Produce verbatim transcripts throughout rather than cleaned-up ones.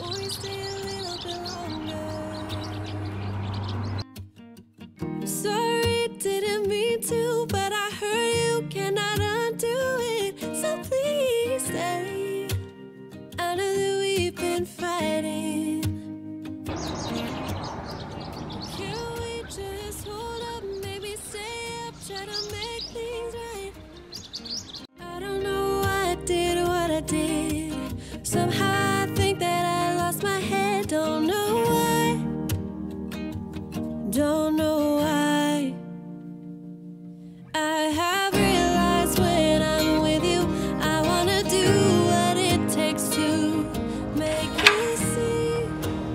Sorry, didn't mean to, but I heard you cannot undo it. So please stay. I know that we've been fighting. Can we just hold up, maybe stay up, try to make things right? I don't know why I did what I did. Somehow I think that I lost my head. Don't know why. Don't know why. I have realized when I'm with you, I wanna do what it takes to make you see,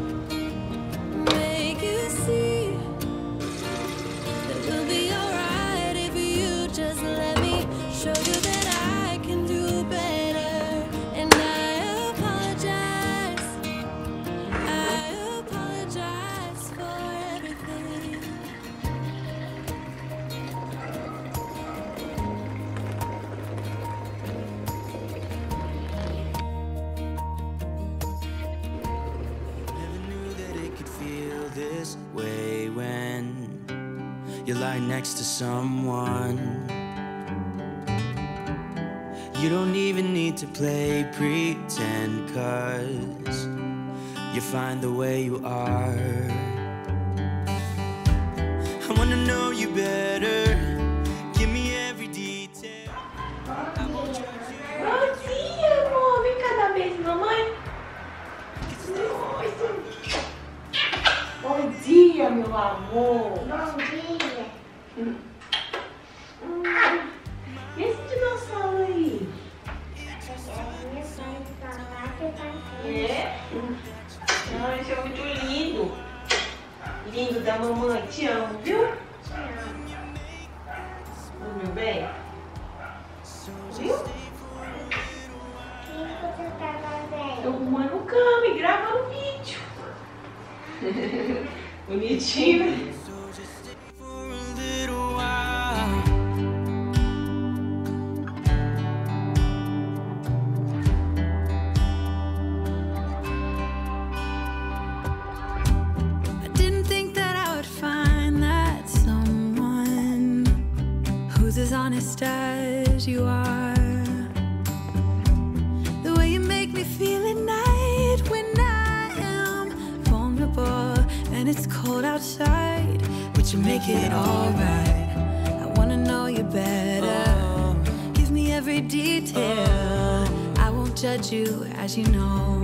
make you see that we'll be alright if you just let me show you that I can do better. And I apologize, I apologize for everything. Never knew that it could feel this way when you lie next to someone. You don't even need to play pretend, 'cause you find the way you are. I wanna know you better. Give me every detail. Bom dia, amor. Vem cá dar beijo, mamãe. Bom dia, meu amor. Bom dia. Hum. Hum. E esse dinossauro aí? É? Hum. Ai, isso é muito lindo. Lindo da mamãe. Te amo, viu? Oi, meu bem. Viu? Tô arrumando cama e gravando vídeo. Bonitinho. For a little while. I didn't think that I would find that someone who's as honest as you are. The way you make me feel at night when I am vulnerable and it's cold outside, but you make it alright. I wanna know you better. Give me every detail. I won't judge you, as you know.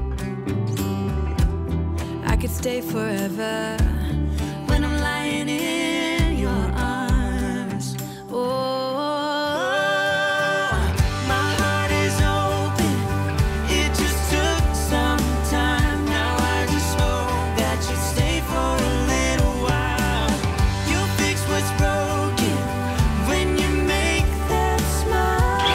I could stay forever when I'm lying in your arms. Oh, My heart is open. It just took some time. Now I just hope that you stay for a little while. You'll fix what's broken when you make that smile.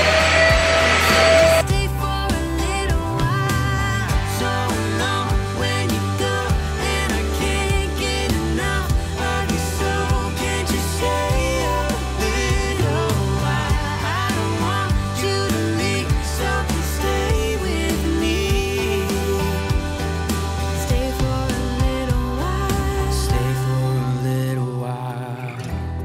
stay for a little while. So long when you go, and I can't get enough of you. So can't you stay a little while? I don't want you to leave, so can stay with me. Stay for a little while. Stay for a little while.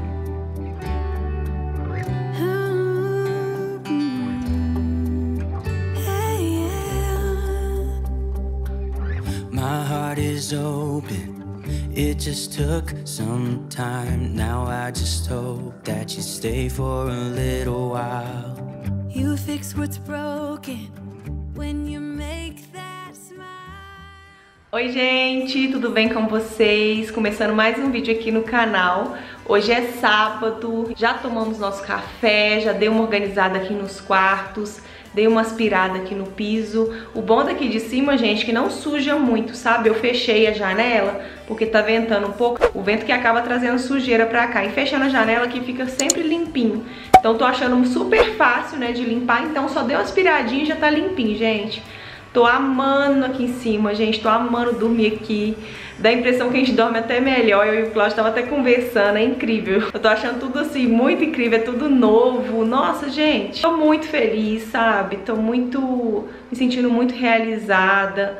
Hey, yeah. My heart is open. It just took some time. Now I just hope that you stay for a little while. You fix what's broken when you make that smile. Oi, gente, tudo bem com vocês? Começando mais um vídeo aqui no canal. Hoje é sábado, já tomamos nosso café, já dei uma organizada aqui nos quartos, dei uma aspirada aqui no piso. O bom daqui de cima, gente, que não suja muito, sabe? Eu fechei a janela porque tá ventando um pouco, o vento que acaba trazendo sujeira pra cá. E fechando a janela aqui fica sempre limpinho. Então tô achando super fácil, né, de limpar, então só dei uma aspiradinha e já tá limpinho, gente. Tô amando aqui em cima, gente, tô amando dormir aqui. Dá a impressão que a gente dorme até melhor. Eu e o Cláudio tava até conversando, é incrível. Eu tô achando tudo assim, muito incrível, é tudo novo. Nossa, gente, tô muito feliz, sabe? Tô muito, me sentindo muito realizada.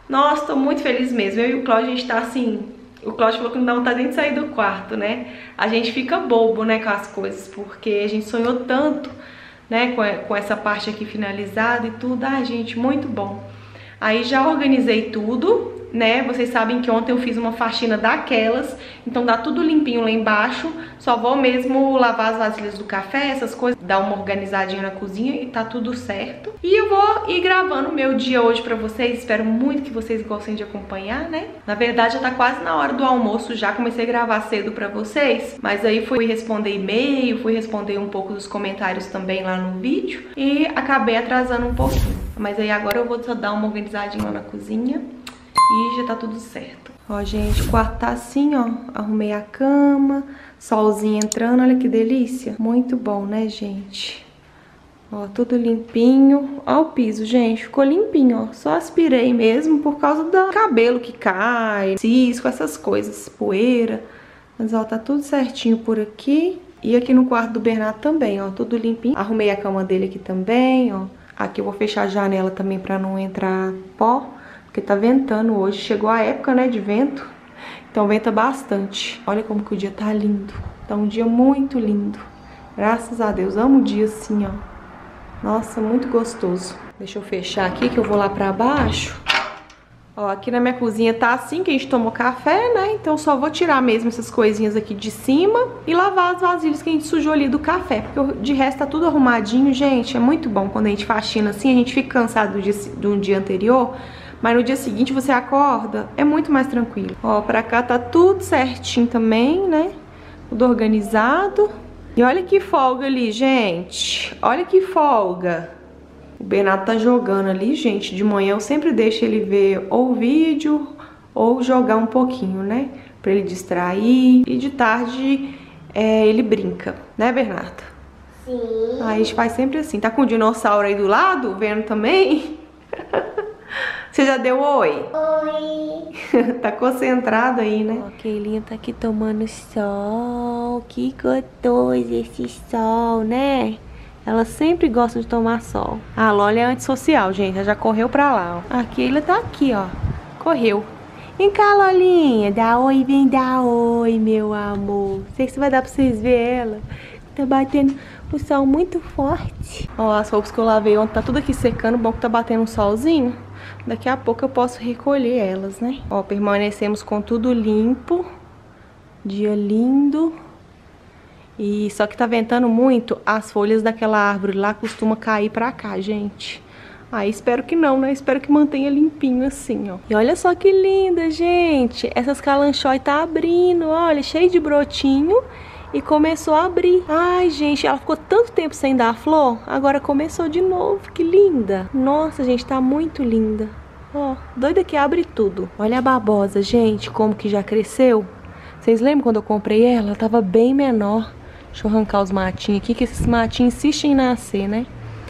Nossa, tô muito feliz mesmo. Eu e o Cláudio, a gente tá assim... O Cláudio falou que não dá vontade nem de sair do quarto, né? A gente fica bobo, né, com as coisas, porque a gente sonhou tanto, né, com, com essa parte aqui finalizada e tudo. Ai, gente, muito bom. Aí já organizei tudo, né? Vocês sabem que ontem eu fiz uma faxina daquelas, então dá tudo limpinho lá embaixo. Só vou mesmo lavar as vasilhas do café, essas coisas, dar uma organizadinha na cozinha e tá tudo certo. E eu vou ir gravando o meu dia hoje pra vocês. Espero muito que vocês gostem de acompanhar, né? Na verdade já tá quase na hora do almoço, já comecei a gravar cedo pra vocês, mas aí fui responder e-mail, fui responder um pouco dos comentários também lá no vídeo e acabei atrasando um pouquinho. Mas aí agora eu vou só dar uma organizadinha lá na cozinha e já tá tudo certo. Ó, gente, o quarto tá assim, ó. Arrumei a cama, solzinho entrando, olha que delícia. Muito bom, né, gente? Ó, tudo limpinho. Ó o piso, gente, ficou limpinho, ó. Só aspirei mesmo por causa do cabelo que cai, cisco, essas coisas, poeira. Mas, ó, tá tudo certinho por aqui. E aqui no quarto do Bernardo também, ó, tudo limpinho. Arrumei a cama dele aqui também, ó. Aqui eu vou fechar a janela também pra não entrar pó, porque tá ventando hoje. Chegou a época, né, de vento, então venta bastante. Olha como que o dia tá lindo. Tá um dia muito lindo. Graças a Deus. Amo o dia assim, ó. Nossa, muito gostoso. Deixa eu fechar aqui que eu vou lá pra baixo. Ó, aqui na minha cozinha tá assim, que a gente tomou café, né? Então só vou tirar mesmo essas coisinhas aqui de cima e lavar as vasilhas que a gente sujou ali do café. Porque de resto tá tudo arrumadinho, gente. É muito bom quando a gente faxina assim, a gente fica cansado do dia, do dia anterior, mas no dia seguinte você acorda, é muito mais tranquilo. Ó, pra cá tá tudo certinho também, né? Tudo organizado. E olha que folga ali, gente. Olha que folga. O Bernardo tá jogando ali, gente. De manhã eu sempre deixo ele ver ou vídeo ou jogar um pouquinho, né? Pra ele distrair. E de tarde é, ele brinca, né, Bernardo? Sim. Aí a gente faz sempre assim. Tá com o dinossauro aí do lado, vendo também? Você já deu oi? Oi. Tá concentrado aí, né? Ó, a Keilinha tá aqui tomando sol. Que gostoso esse sol, né? Ela sempre gosta de tomar sol. A Loli é antissocial, gente. Ela já correu pra lá, ó. A Keila tá aqui, ó. Correu. Vem cá, Lolinha. Dá oi, vem dar oi, meu amor. Sei que você vai dar pra vocês verem ela. Tá batendo o sol muito forte. Ó, as roupas que eu lavei ontem tá tudo aqui secando. Bom que tá batendo um solzinho. Daqui a pouco eu posso recolher elas, né? Ó, permanecemos com tudo limpo. Dia lindo. E só que tá ventando muito, as folhas daquela árvore lá costuma cair pra cá, gente. Aí espero que não, né? Espero que mantenha limpinho assim, ó. E olha só que linda, gente. Essas calanchói tá abrindo, olha, cheio de brotinho. E começou a abrir. Ai, gente, ela ficou tanto tempo sem dar flor. Agora começou de novo, que linda. Nossa, gente, tá muito linda. Ó, doida que abre tudo. Olha a babosa, gente, como que já cresceu. Vocês lembram quando eu comprei ela? Ela tava bem menor. Deixa eu arrancar os matinhos aqui, que esses matinhos insistem em nascer, né?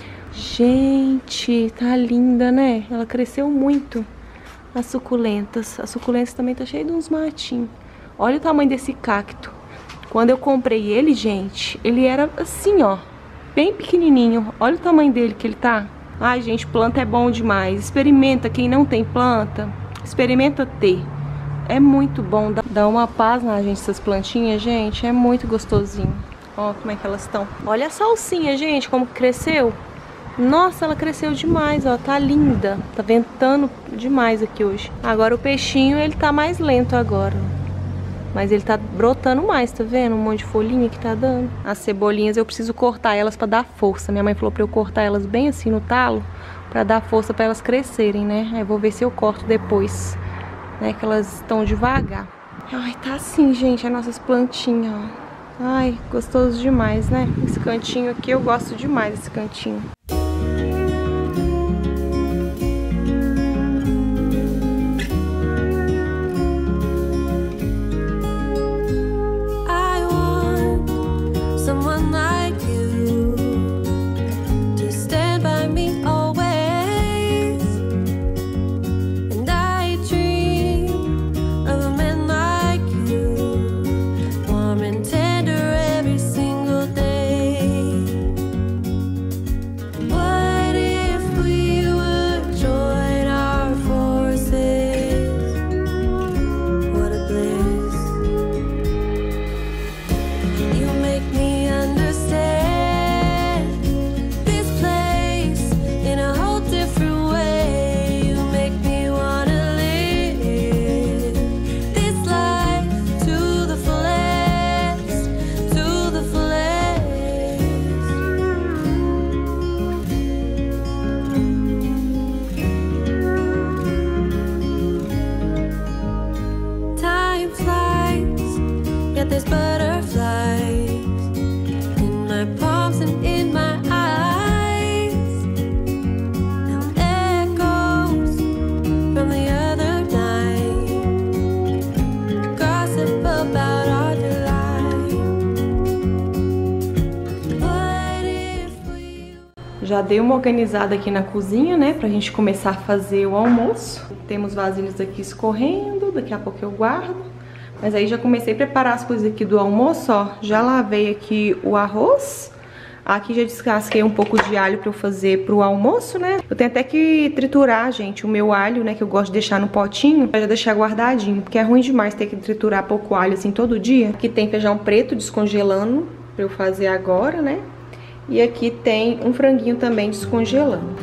Gente, tá linda, né? Ela cresceu muito. As suculentas. As suculentas também tá cheia de uns matinhos. Olha o tamanho desse cacto. Quando eu comprei ele, gente, ele era assim, ó. Bem pequenininho. Olha o tamanho dele que ele tá. Ai, gente, planta é bom demais. Experimenta, quem não tem planta, experimenta ter. É muito bom, dá uma paz na gente, essas plantinhas, gente, é muito gostosinho. Ó, como é que elas estão. Olha a salsinha, gente, como cresceu. Nossa, ela cresceu demais, ó, tá linda. Tá ventando demais aqui hoje. Agora o peixinho, ele tá mais lento agora. Mas ele tá brotando mais, tá vendo? Um monte de folhinha que tá dando. As cebolinhas eu preciso cortar elas pra dar força. Minha mãe falou pra eu cortar elas bem assim no talo, pra dar força pra elas crescerem, né? Aí eu vou ver se eu corto depois. Né, que elas estão devagar. Ai, tá assim, gente, as nossas plantinhas, ó. Ai, gostoso demais, né? Esse cantinho aqui, eu gosto demais desse cantinho. I want someone like you to stand by me always. And I dream of a man like you, warm and tender every single day. there's butterflies in my palms and in my eyes. Now echoes from the other night, gossip about our delight. What if we... Já dei uma organizada aqui na cozinha, né, pra gente começar a fazer o almoço. Temos vasilhas aqui escorrendo, daqui a pouco eu guardo. Mas aí já comecei a preparar as coisas aqui do almoço, ó. Já lavei aqui o arroz. Aqui já descasquei um pouco de alho pra eu fazer pro almoço, né? Eu tenho até que triturar, gente, o meu alho, né, que eu gosto de deixar no potinho, pra já deixar guardadinho, porque é ruim demais ter que triturar pouco alho assim todo dia. Aqui tem feijão preto descongelando pra eu fazer agora, né? E aqui tem um franguinho também descongelando.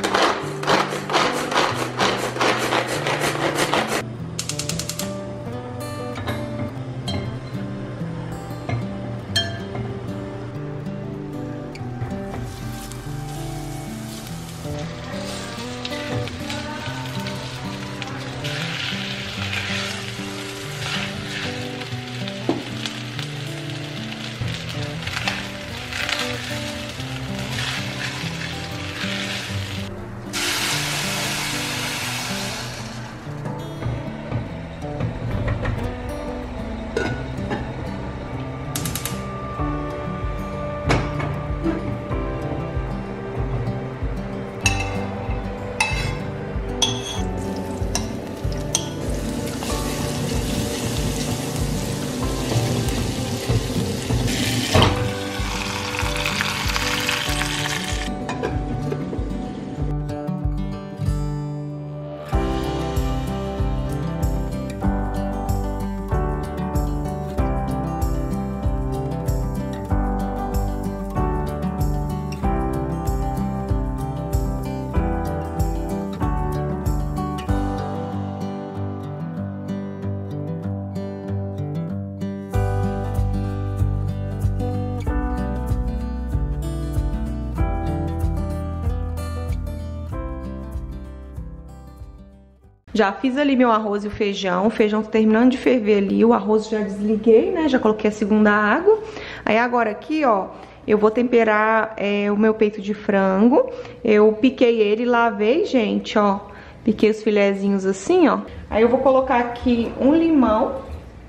Já fiz ali meu arroz e o feijão, o feijão tá terminando de ferver ali, o arroz já desliguei, né, já coloquei a segunda água. Aí agora aqui, ó, eu vou temperar é, o meu peito de frango. Eu piquei ele e lavei, gente, ó, piquei os filezinhos assim, ó. Aí eu vou colocar aqui um limão.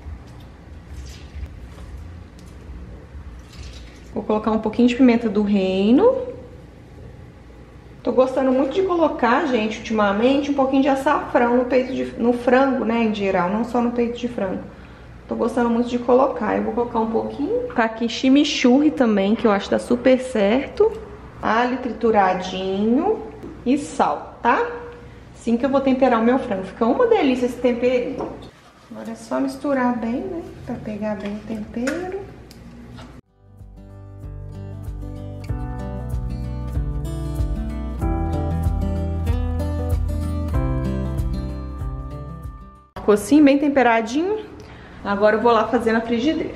Vou colocar um pouquinho de pimenta do reino. Tô gostando muito de colocar, gente, ultimamente, um pouquinho de açafrão no peito de, no frango, né, em geral, não só no peito de frango. Tô gostando muito de colocar. Eu vou colocar um pouquinho. Vou colocar aqui chimichurri também, que eu acho que dá super certo. Alho trituradinho e sal, tá? Assim que eu vou temperar o meu frango. Fica uma delícia esse temperinho. Agora é só misturar bem, né, pra pegar bem o tempero. Ficou assim, bem temperadinho. Agora eu vou lá fazer na frigideira.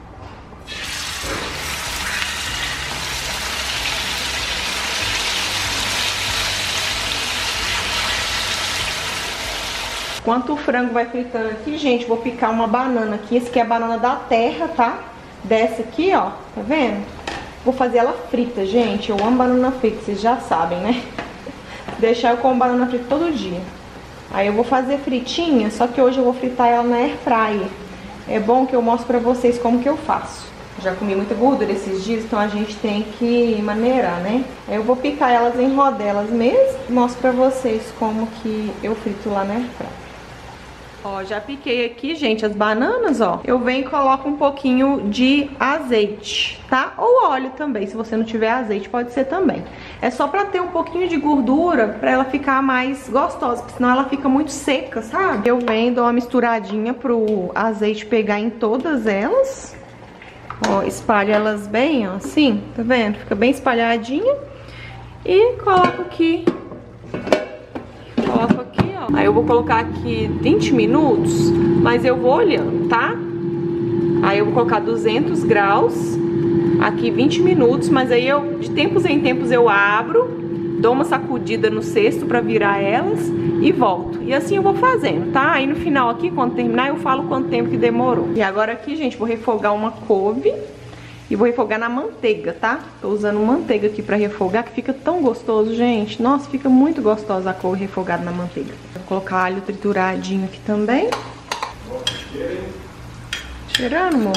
Enquanto o frango vai fritando aqui, gente, vou picar uma banana aqui. Esse aqui é a banana da terra, tá? Dessa aqui, ó, tá vendo? Vou fazer ela frita, gente. Eu amo banana frita, vocês já sabem, né? Deixar eu como banana frita todo dia. Aí eu vou fazer fritinha, só que hoje eu vou fritar ela na air fryer. É bom que eu mostro pra vocês como que eu faço. Já comi muita gordura esses dias, então a gente tem que maneirar, né? Aí eu vou picar elas em rodelas mesmo e mostro pra vocês como que eu frito lá na air fryer. Ó, já piquei aqui, gente, as bananas, ó. Eu venho e coloco um pouquinho de azeite, tá? Ou óleo também, se você não tiver azeite, pode ser também. É só pra ter um pouquinho de gordura, pra ela ficar mais gostosa, porque senão ela fica muito seca, sabe? Eu venho e dou uma misturadinha pro azeite pegar em todas elas. Ó, espalho elas bem, ó, assim, tá vendo? Fica bem espalhadinha. E coloco aqui. Coloco aqui. Aí eu vou colocar aqui vinte minutos, mas eu vou olhando, tá? Aí eu vou colocar duzentos graus, aqui vinte minutos, mas aí eu, de tempos em tempos eu abro dou uma sacudida no cesto pra virar elas e volto. E assim eu vou fazendo, tá? Aí no final aqui, quando terminar, eu falo quanto tempo que demorou. E agora aqui, gente, vou refogar uma couve e vou refogar na manteiga, tá? Tô usando manteiga aqui pra refogar, que fica tão gostoso, gente. Nossa, fica muito gostosa a couve refogada na manteiga. Vou colocar alho trituradinho aqui também. Cheirando, amor.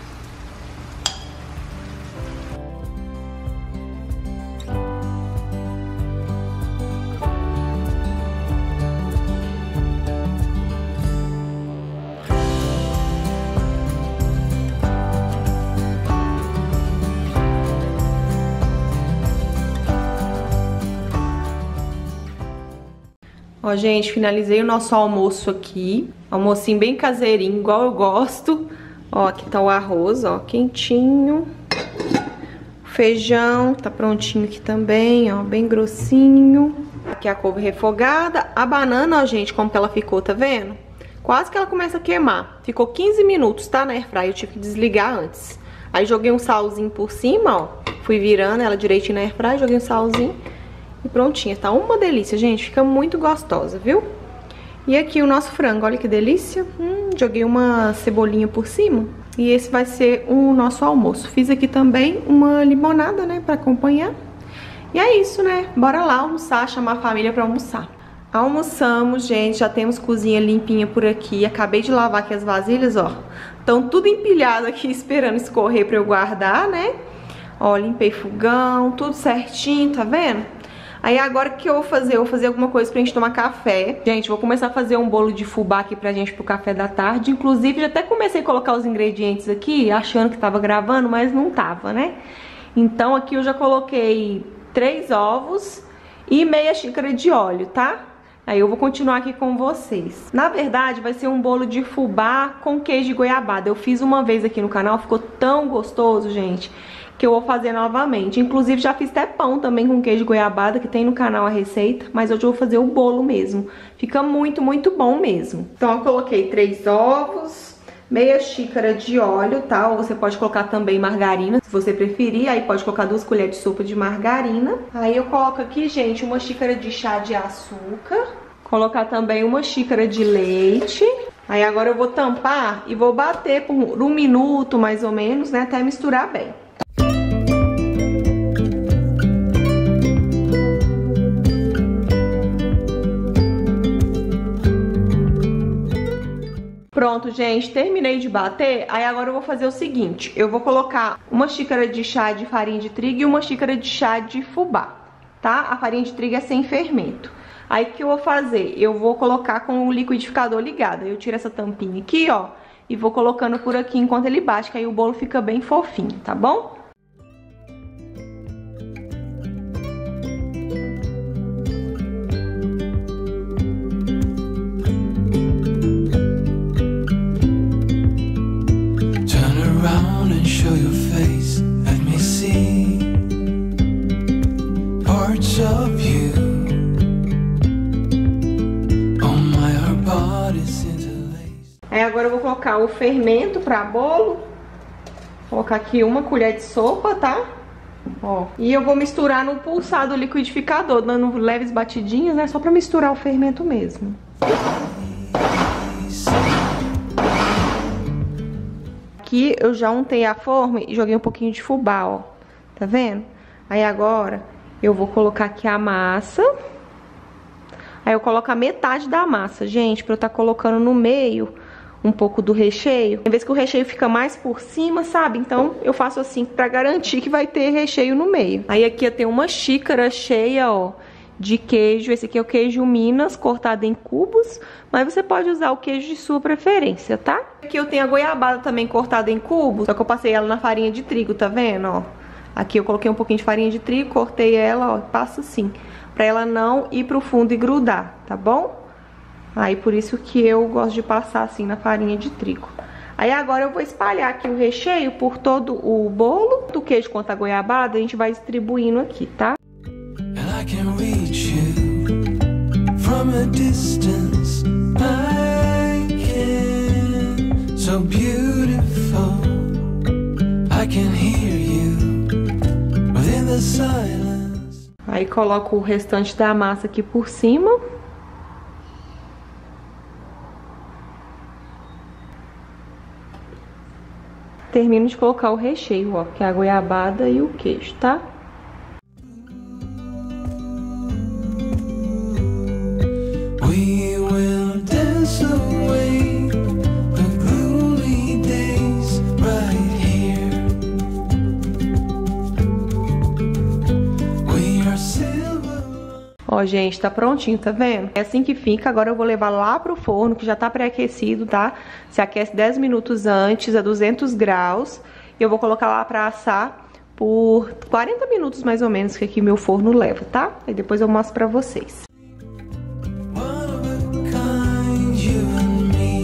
Ó, gente, finalizei o nosso almoço aqui. Almocinho bem caseirinho, igual eu gosto. Ó, aqui tá o arroz, ó, quentinho. O feijão tá prontinho aqui também, ó, bem grossinho. Aqui a couve refogada. A banana, ó, gente, como que ela ficou, tá vendo? Quase que ela começa a queimar. Ficou quinze minutos, tá, na airfryer. Eu tive que desligar antes. Aí joguei um salzinho por cima, ó. Fui virando ela direitinho na airfryer, joguei um salzinho. E prontinha, tá uma delícia, gente, fica muito gostosa, viu? E aqui o nosso frango, olha que delícia. Hum, joguei uma cebolinha por cima. E esse vai ser o nosso almoço. Fiz aqui também uma limonada, né, pra acompanhar. E é isso, né? Bora lá almoçar, chamar a família pra almoçar. Almoçamos, gente, já temos cozinha limpinha por aqui. Acabei de lavar aqui as vasilhas, ó. Estão tudo empilhado aqui, esperando escorrer pra eu guardar, né? Ó, limpei fogão, tudo certinho, tá vendo? Aí agora o que eu vou fazer? Eu vou fazer alguma coisa pra gente tomar café. Gente, vou começar a fazer um bolo de fubá aqui pra gente pro café da tarde. Inclusive, já até comecei a colocar os ingredientes aqui, achando que tava gravando, mas não tava, né? Então aqui eu já coloquei três ovos e meia xícara de óleo, tá? Aí eu vou continuar aqui com vocês. Na verdade, vai ser um bolo de fubá com queijo de goiabada. Eu fiz uma vez aqui no canal, ficou tão gostoso, gente, que eu vou fazer novamente. Inclusive já fiz até pão também com queijo de goiabada, que tem no canal a receita, mas hoje eu vou fazer o bolo mesmo. Fica muito, muito bom mesmo. Então eu coloquei três ovos, meia xícara de óleo, tá? Ou você pode colocar também margarina, se você preferir. Aí pode colocar duas colheres de sopa de margarina. Aí eu coloco aqui, gente, uma xícara de chá de açúcar. Colocar também uma xícara de leite. Aí agora eu vou tampar e vou bater por um minuto mais ou menos, né? Até misturar bem. Pronto, gente, terminei de bater. Aí agora eu vou fazer o seguinte, eu vou colocar uma xícara de chá de farinha de trigo e uma xícara de chá de fubá, tá? A farinha de trigo é sem fermento. Aí o que eu vou fazer? Eu vou colocar com o liquidificador ligado. Eu tiro essa tampinha aqui, ó, e vou colocando por aqui enquanto ele bate, que aí o bolo fica bem fofinho, tá bom? Aí agora eu vou colocar o fermento para bolo. Vou colocar aqui uma colher de sopa, tá? Ó. E eu vou misturar no pulsar do liquidificador, dando leves batidinhas, né? Só para misturar o fermento mesmo. Aqui eu já untei a forma e joguei um pouquinho de fubá, ó. Tá vendo? Aí agora eu vou colocar aqui a massa. Aí eu coloco a metade da massa, gente, pra eu estar colocando no meio um pouco do recheio. Tem vezes que o recheio fica mais por cima, sabe? Então eu faço assim pra garantir que vai ter recheio no meio. Aí aqui eu tenho uma xícara cheia, ó, de queijo. Esse aqui é o queijo Minas, cortado em cubos, mas você pode usar o queijo de sua preferência, tá? Aqui eu tenho a goiabada também cortada em cubos, só que eu passei ela na farinha de trigo, tá vendo, ó? Aqui eu coloquei um pouquinho de farinha de trigo, cortei ela, ó, passo assim, pra ela não ir pro fundo e grudar, tá bom? Aí por isso que eu gosto de passar assim na farinha de trigo. Aí agora eu vou espalhar aqui o recheio por todo o bolo. Do queijo quanto a goiabada, a gente vai distribuindo aqui, tá? And I can reach you from a distance. I can, so beautiful. I can hear you within the silence. Aí coloco o restante da massa aqui por cima. Termino de colocar o recheio, ó, que é a goiabada e o queijo, tá? We will dance away the gloomy days right here. We are silver. Ó, gente, tá prontinho, tá vendo? É assim que fica. Agora eu vou levar lá pro forno, que já tá pré-aquecido, tá? Se aquece dez minutos antes, a duzentos graus. E eu vou colocar lá pra assar por quarenta minutos, mais ou menos, que aqui meu forno leva, tá? E depois eu mostro pra vocês. One of a kind, you and me.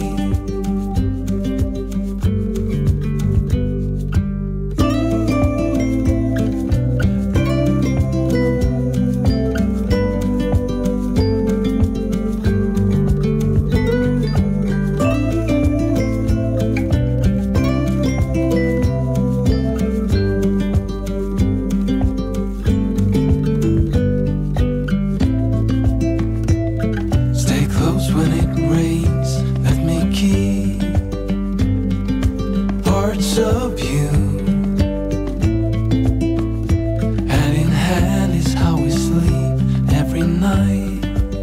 Stay close when it rains. Let me keep parts of you. Hand in hand is how we sleep every night.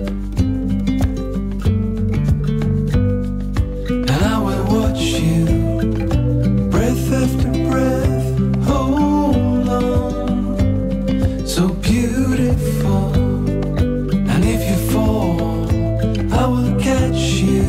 And I will watch you, breath after breath. Hold on, so beautiful. And if you fall, I will catch you.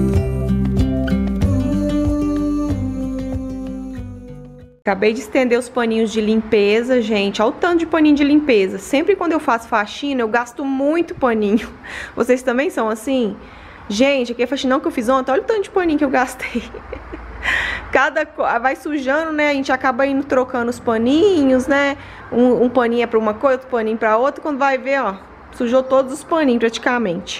Acabei de estender os paninhos de limpeza, gente. Olha o tanto de paninho de limpeza. Sempre quando eu faço faxina, eu gasto muito paninho. Vocês também são assim? Gente, aqui é faxinão que eu fiz ontem. Olha o tanto de paninho que eu gastei. Cada co- vai sujando, né? A gente acaba indo trocando os paninhos, né? Um, um paninho é pra uma coisa, outro paninho pra outra. Quando vai ver, ó, sujou todos os paninhos praticamente.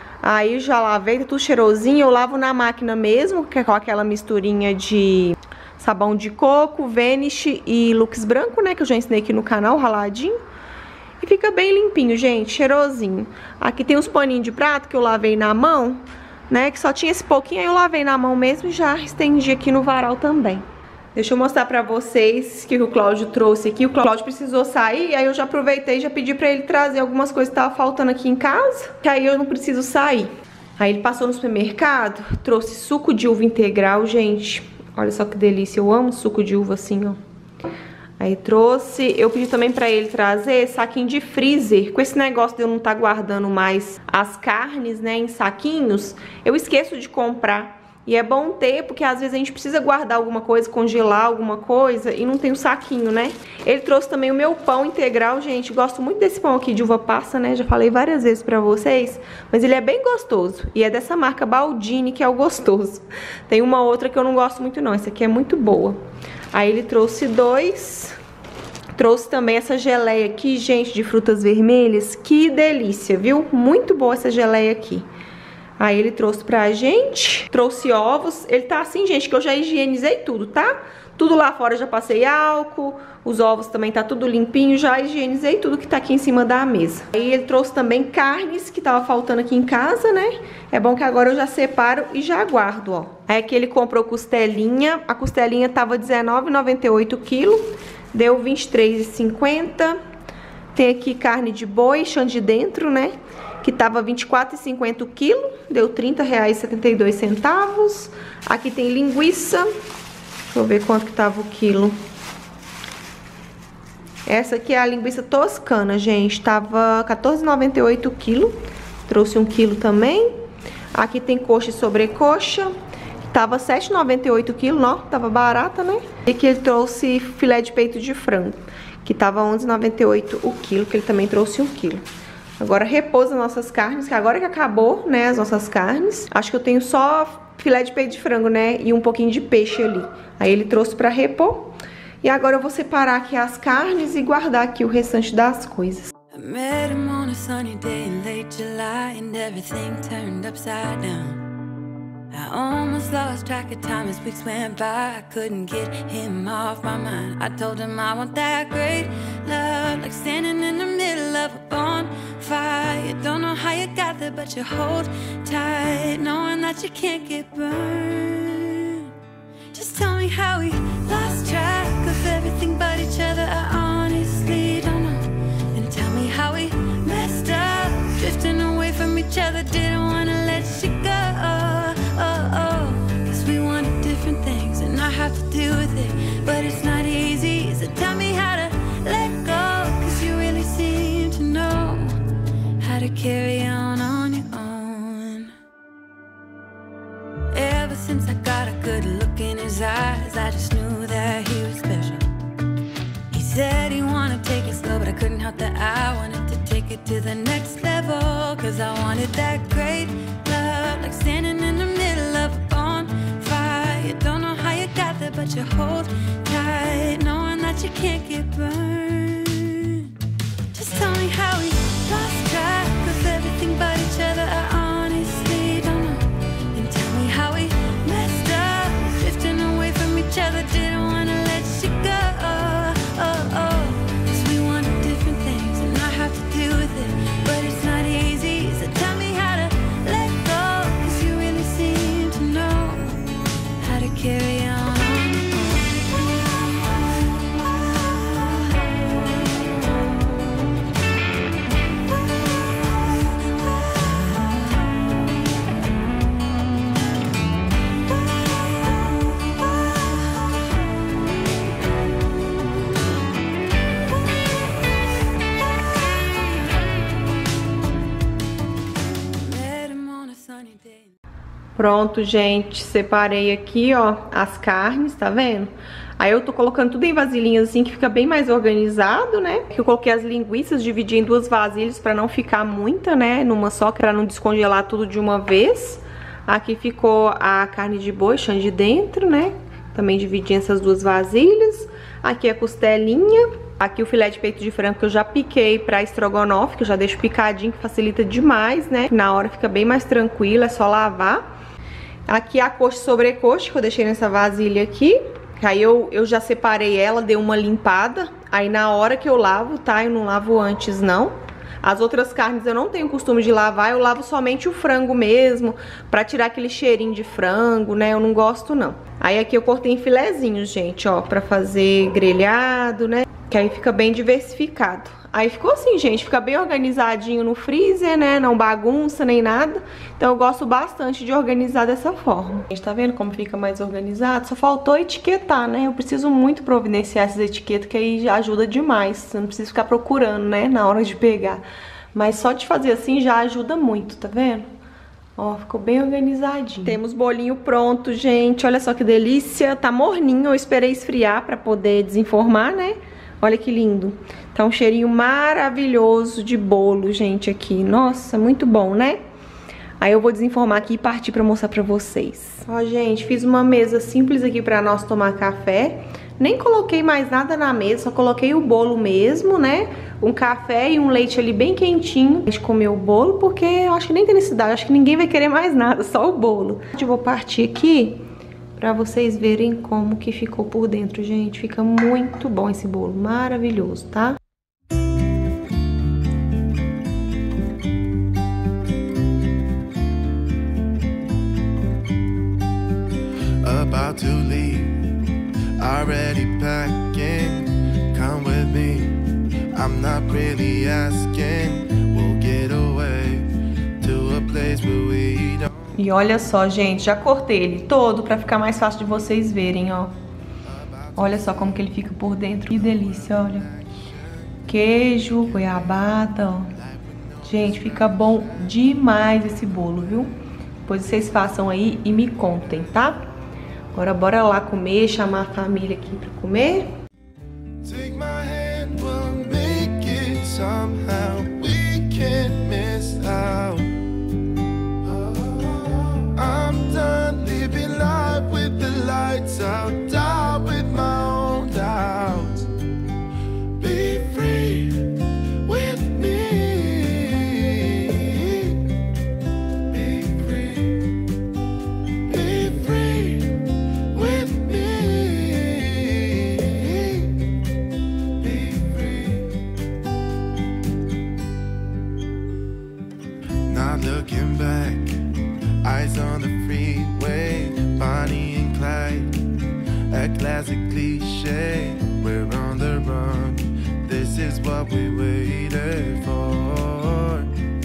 Aí já lavei, tá tudo cheirosinho. Eu lavo na máquina mesmo, que é com aquela misturinha de sabão de coco, Vanish e Lux branco, né? Que eu já ensinei aqui no canal, raladinho. E fica bem limpinho, gente, cheirosinho. Aqui tem uns paninhos de prato que eu lavei na mão, né? Que só tinha esse pouquinho, aí eu lavei na mão mesmo e já estendi aqui no varal também. Deixa eu mostrar pra vocês o que o Cláudio trouxe aqui. O Cláudio precisou sair, aí eu já aproveitei e já pedi pra ele trazer algumas coisas que estavam faltando aqui em casa, que aí eu não preciso sair. Aí ele passou no supermercado, trouxe suco de uva integral, gente. Olha só que delícia, eu amo suco de uva assim, ó. Aí trouxe, eu pedi também pra ele trazer saquinho de freezer. Com esse negócio de eu não estar guardando mais as carnes, né, em saquinhos, eu esqueço de comprar. E é bom ter, porque às vezes a gente precisa guardar alguma coisa, congelar alguma coisa e não tem o saquinho, né? Ele trouxe também o meu pão integral, gente. Gosto muito desse pão aqui de uva passa, né? Já falei várias vezes pra vocês. Mas ele é bem gostoso. E é dessa marca Baldini, que é o gostoso. Tem uma outra que eu não gosto muito não. Essa aqui é muito boa. Aí ele trouxe dois. Trouxe também essa geleia aqui, gente, de frutas vermelhas. Que delícia, viu? Muito boa essa geleia aqui. Aí ele trouxe pra gente, trouxe ovos. Ele tá assim, gente, que eu já higienizei tudo, tá? Tudo lá fora eu já passei álcool. Os ovos também tá tudo limpinho. Já higienizei tudo que tá aqui em cima da mesa. Aí ele trouxe também carnes que tava faltando aqui em casa, né? É bom que agora eu já separo e já guardo, ó. Aí aqui ele comprou costelinha. A costelinha tava dezenove reais e noventa e oito centavos o quilo. Deu vinte e três reais e cinquenta centavos. Tem aqui carne de boi, chã de dentro, né? Que tava vinte e quatro reais e cinquenta centavos o quilo, deu trinta reais e setenta e dois centavos. Aqui tem linguiça, deixa eu ver quanto que tava o quilo. Essa aqui é a linguiça toscana, gente, tava quatorze reais e noventa e oito centavos o quilo, trouxe um quilo também. Aqui tem coxa e sobrecoxa, tava sete reais e noventa e oito centavos o quilo, ó, tava barata, né? E aqui ele trouxe filé de peito de frango, que tava onze reais e noventa e oito centavos o quilo, que ele também trouxe um quilo. Agora repousa nossas carnes, que agora que acabou, né, as nossas carnes. Acho que eu tenho só filé de peito de frango, né, e um pouquinho de peixe ali. Aí ele trouxe pra repor. E agora eu vou separar aqui as carnes e guardar aqui o restante das coisas. I met him on a sunny day in late July, and everything turned upside down. I I almost lost track of time as weeks went by. I couldn't get him off my mind. I told him I want that great love, like standing in the middle of a bonfire. You don't know how you got there, but you hold tight, knowing that you can't get burned. Just tell me how we lost track of everything but each other. I honestly don't know. And tell me how we messed up, drifting away from each other. Didn't wanna let you go. Oh, oh, cause we wanted different things and I have to deal with it, but it's not easy, so tell me how to let go, cause you really seem to know how to carry on on your own. Ever since I got a good look in his eyes, I just knew that he was special. He said he wanted to take it slow, but I couldn't help that I wanted to take it to the next level, cause I wanted that great love, like standing in the middle of a bonfire. You don't know how you got there, but you hold tight, knowing that you can't get burned. Just tell me how we lost track of everything but each other. I honestly don't know. And tell me how we messed up, drifting away from each other. Didn't wanna let you go. Oh, oh, cause we wanted different things and I have to deal with it, but it's not easy, so tell me how to let go, cause you really seem to know how to carry on. Pronto, gente, separei aqui, ó, as carnes, tá vendo? Aí eu tô colocando tudo em vasilhinhas assim, que fica bem mais organizado, né? Eu coloquei as linguiças, dividi em duas vasilhas pra não ficar muita, né? Numa só, pra não descongelar tudo de uma vez. Aqui ficou a carne de boi, chã de dentro, né? Também dividi essas duas vasilhas. Aqui a costelinha. Aqui o filé de peito de frango que eu já piquei pra estrogonofe, que eu já deixo picadinho, que facilita demais, né? Na hora fica bem mais tranquilo, é só lavar. Aqui a coxa e sobrecoxa, que eu deixei nessa vasilha aqui. Aí eu, eu já separei ela, dei uma limpada. Aí na hora que eu lavo, tá? Eu não lavo antes, não. As outras carnes eu não tenho costume de lavar, eu lavo somente o frango mesmo, pra tirar aquele cheirinho de frango, né? Eu não gosto, não. Aí aqui eu cortei em filezinhos, gente, ó, pra fazer grelhado, né? Que aí fica bem diversificado. Aí ficou assim, gente, fica bem organizadinho no freezer, né? Não bagunça nem nada. Então eu gosto bastante de organizar dessa forma. A gente tá vendo como fica mais organizado? Só faltou etiquetar, né? Eu preciso muito providenciar essas etiquetas, que aí já ajuda demais. Você não precisa ficar procurando, né? Na hora de pegar. Mas só de fazer assim já ajuda muito, tá vendo? Ó, ficou bem organizadinho. Temos bolinho pronto, gente. Olha só que delícia. Tá morninho, eu esperei esfriar pra poder desenformar, né? Olha que lindo. Tá um cheirinho maravilhoso de bolo, gente, aqui. Nossa, muito bom, né? Aí eu vou desenformar aqui e partir pra mostrar pra vocês. Ó, gente, fiz uma mesa simples aqui pra nós tomar café. Nem coloquei mais nada na mesa, só coloquei o bolo mesmo, né? Um café e um leite ali bem quentinho. A gente comeu o bolo porque eu acho que nem tem necessidade, acho que ninguém vai querer mais nada, só o bolo. Eu vou partir aqui pra vocês verem como que ficou por dentro, gente. Fica muito bom esse bolo, maravilhoso, tá? About to leave, already packing, come with me, I'm not really asking, we'll get away to a place where we don't. E olha só, gente, já cortei ele todo pra ficar mais fácil de vocês verem, ó. Olha só como que ele fica por dentro, que delícia, olha. Queijo, goiabada, ó. Gente, fica bom demais esse bolo, viu? Depois vocês façam aí e me contem, tá? Agora bora lá comer, chamar a família aqui pra comer. Take my hand, we'll make it somehow, we can't miss out. I'm done living life with the lights out, die with my own doubts. Be free with me. Be free. Be That classic cliche, we're on the run. This is what we waited for.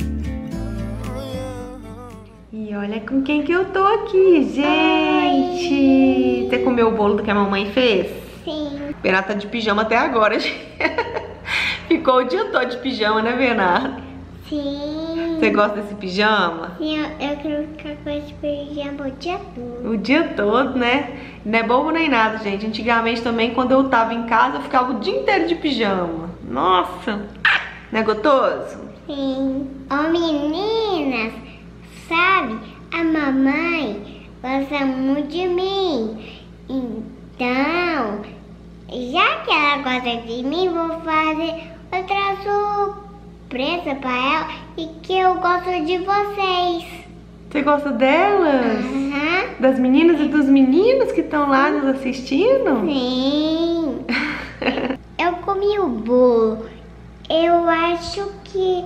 E olha com quem que eu tô aqui, gente. Você comeu o bolo que a mamãe fez? Sim. Bernardo tá de pijama até agora, gente. Ficou o dia todo de pijama, né, Bernardo? Sim. Você gosta desse pijama? Sim, eu, eu quero ficar com esse pijama o dia todo. O dia todo, né? Não é bobo nem nada, gente. Antigamente também, quando eu tava em casa, eu ficava o dia inteiro de pijama. Nossa! Não é gostoso? Sim. Ô meninas, sabe, a mamãe gosta muito de mim. Então, já que ela gosta de mim, vou fazer outra surpresa pra ela e que eu gosto de vocês. Você gosta delas? Aham. Das meninas e dos meninos que estão lá nos assistindo? Sim. Eu comi o bolo. Eu acho que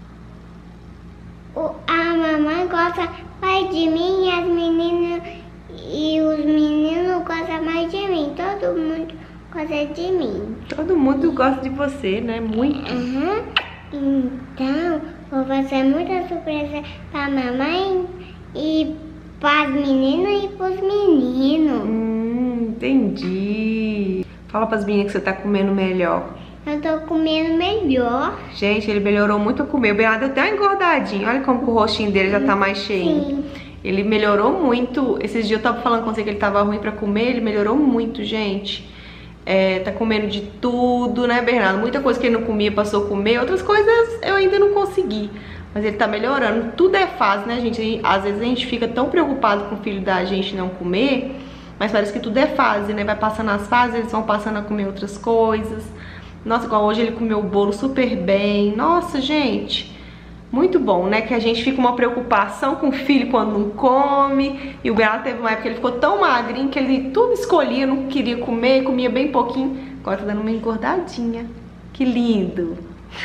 o, a mamãe gosta mais de mim e as meninas e os meninos gostam mais de mim. Todo mundo gosta de mim. Todo mundo gosta de você, né? Muito. Uhum. Então, vou fazer muita surpresa pra mamãe e para as meninas e pros meninos. Hum, entendi. Fala pras meninas que você tá comendo melhor. Eu tô comendo melhor. Gente, ele melhorou muito a comer. O Bernardo deu até uma engordadinha. Olha como o rostinho dele já tá mais cheio. Sim. Ele melhorou muito. Esses dias eu tava falando com você que ele tava ruim pra comer. Ele melhorou muito, gente. É, tá comendo de tudo, né, Bernardo? Muita coisa que ele não comia passou a comer. Outras coisas eu ainda não consegui. Mas ele tá melhorando. Tudo é fase, né, gente? Às vezes a gente fica tão preocupado com o filho da gente não comer. Mas parece que tudo é fase, né? Vai passando as fases, eles vão passando a comer outras coisas. Nossa, igual hoje ele comeu o bolo super bem. Nossa, gente, muito bom, né? Que a gente fica uma preocupação com o filho quando não come. E o Bernardo teve uma época que ele ficou tão magrinho que ele tudo escolhia, não queria comer, comia bem pouquinho. Agora tá dando uma engordadinha. Que lindo.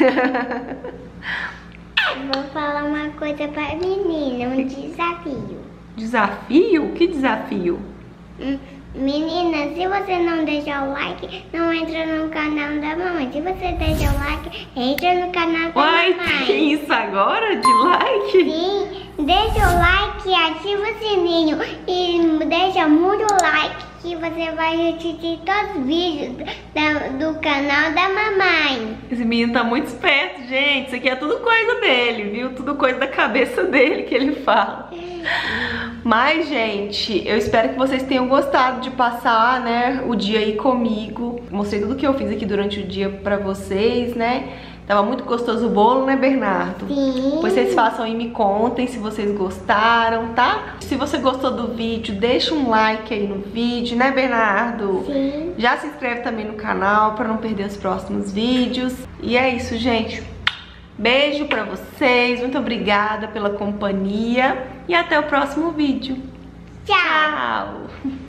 Vou falar uma coisa pra menina, um desafio. Desafio? Que desafio? Hum, Menina, se você não deixar o like, não entra no canal da mamãe. Se você deixar o like, entra no canal da Uai, mamãe. tem isso agora de like? Sim, deixa o like, ativa o sininho e deixa muito like que você vai assistir todos os vídeos da, do canal da mamãe. Esse menino tá muito esperto, gente. Isso aqui é tudo coisa dele, viu? Tudo coisa da cabeça dele que ele fala. Mas, gente, eu espero que vocês tenham gostado de passar, né, o dia aí comigo. Mostrei tudo que eu fiz aqui durante o dia pra vocês, né? Tava muito gostoso o bolo, né, Bernardo? Sim. Depois vocês façam e me contem se vocês gostaram, tá? Se você gostou do vídeo, deixa um like aí no vídeo, né, Bernardo? Sim. Já se inscreve também no canal pra não perder os próximos vídeos. E é isso, gente. Beijo pra vocês, muito obrigada pela companhia e até o próximo vídeo. Tchau. Tchau!